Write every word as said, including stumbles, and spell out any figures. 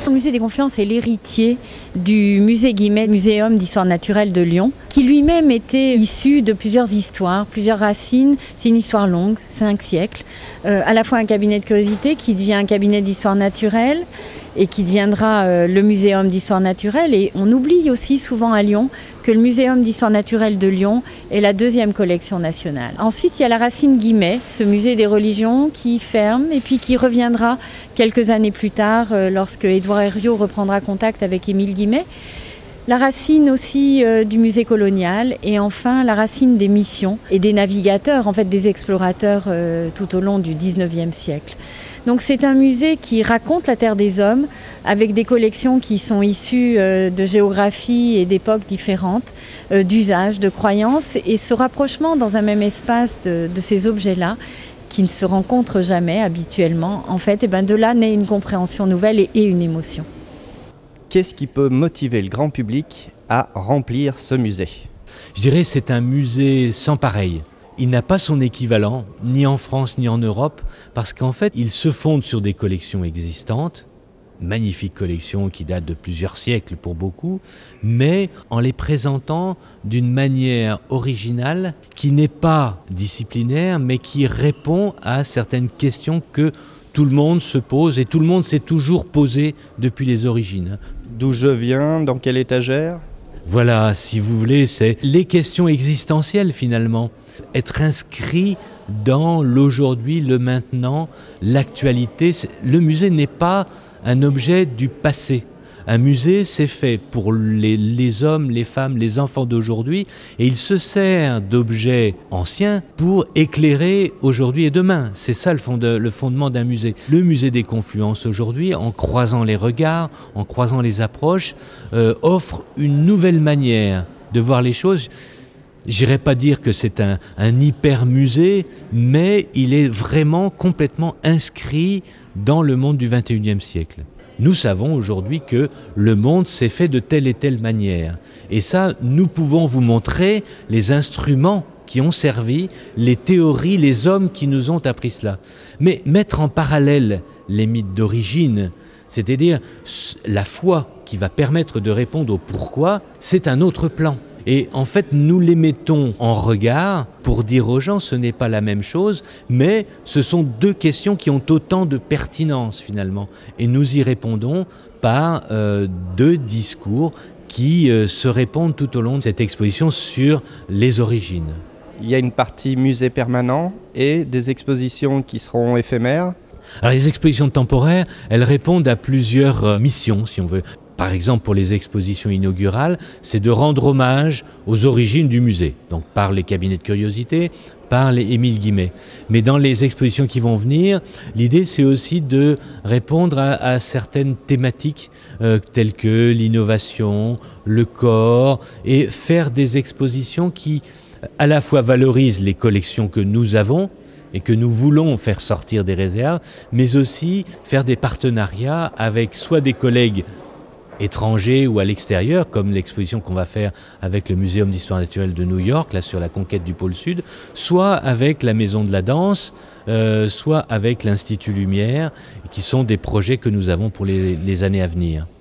Le musée des Confluences est l'héritier du musée Guimet, Muséum d'histoire naturelle de Lyon, qui lui-même était issu de plusieurs histoires, plusieurs racines. C'est une histoire longue, cinq siècles. Euh, à la fois un cabinet de curiosité qui devient un cabinet d'histoire naturelle et qui deviendra euh, le Muséum d'histoire naturelle. Et on oublie aussi souvent à Lyon que le Muséum d'histoire naturelle de Lyon est la deuxième collection nationale. Ensuite, il y a la racine Guimet, ce musée des religions qui ferme et puis qui reviendra quelques années plus tard euh, lorsque Édouard Herriot reprendra contact avec Émile Guimet. La racine aussi euh, du musée colonial et enfin la racine des missions et des navigateurs, en fait des explorateurs euh, tout au long du dix-neuvième siècle. Donc c'est un musée qui raconte la terre des hommes avec des collections qui sont issues euh, de géographie et d'époques différentes, euh, d'usages, de croyances et ce rapprochement dans un même espace de, de ces objets-là qui ne se rencontrent jamais habituellement, en fait, et ben de là naît une compréhension nouvelle et, et une émotion. Qu'est-ce qui peut motiver le grand public à remplir ce musée? Je dirais que c'est un musée sans pareil. Il n'a pas son équivalent, ni en France ni en Europe, parce qu'en fait, il se fonde sur des collections existantes, magnifiques collections qui datent de plusieurs siècles pour beaucoup, mais en les présentant d'une manière originale, qui n'est pas disciplinaire, mais qui répond à certaines questions que tout le monde se pose, et tout le monde s'est toujours posé depuis les origines. D'où je viens, dans quelle étagère? Voilà, si vous voulez, c'est les questions existentielles finalement. Être inscrit dans l'aujourd'hui, le maintenant, l'actualité. Le musée n'est pas un objet du passé. Un musée, c'est fait pour les, les hommes, les femmes, les enfants d'aujourd'hui et il se sert d'objets anciens pour éclairer aujourd'hui et demain. C'est ça le, fond de, le fondement d'un musée. Le musée des Confluences aujourd'hui, en croisant les regards, en croisant les approches, euh, offre une nouvelle manière de voir les choses. J'irai pas dire que c'est un, un hyper-musée, mais il est vraiment complètement inscrit dans le monde du vingt et unième siècle. Nous savons aujourd'hui que le monde s'est fait de telle et telle manière. Et ça, nous pouvons vous montrer les instruments qui ont servi, les théories, les hommes qui nous ont appris cela. Mais mettre en parallèle les mythes d'origine, c'est-à-dire la foi qui va permettre de répondre au pourquoi, c'est un autre plan. Et en fait, nous les mettons en regard pour dire aux gens ce n'est pas la même chose, mais ce sont deux questions qui ont autant de pertinence finalement. Et nous y répondons par euh, deux discours qui euh, se répondent tout au long de cette exposition sur les origines. Il y a une partie musée permanent et des expositions qui seront éphémères. Alors les expositions temporaires, elles répondent à plusieurs euh, missions, si on veut. Par exemple, pour les expositions inaugurales, c'est de rendre hommage aux origines du musée, donc par les cabinets de curiosité, par les Émile Guimet. Mais dans les expositions qui vont venir, l'idée c'est aussi de répondre à, à certaines thématiques euh, telles que l'innovation, le corps, et faire des expositions qui à la fois valorisent les collections que nous avons, et que nous voulons faire sortir des réserves, mais aussi faire des partenariats avec soit des collègues étrangers ou à l'extérieur, comme l'exposition qu'on va faire avec le Muséum d'histoire naturelle de New York, là sur la conquête du pôle Sud, soit avec la Maison de la Danse, euh, soit avec l'Institut Lumière, qui sont des projets que nous avons pour les, les années à venir.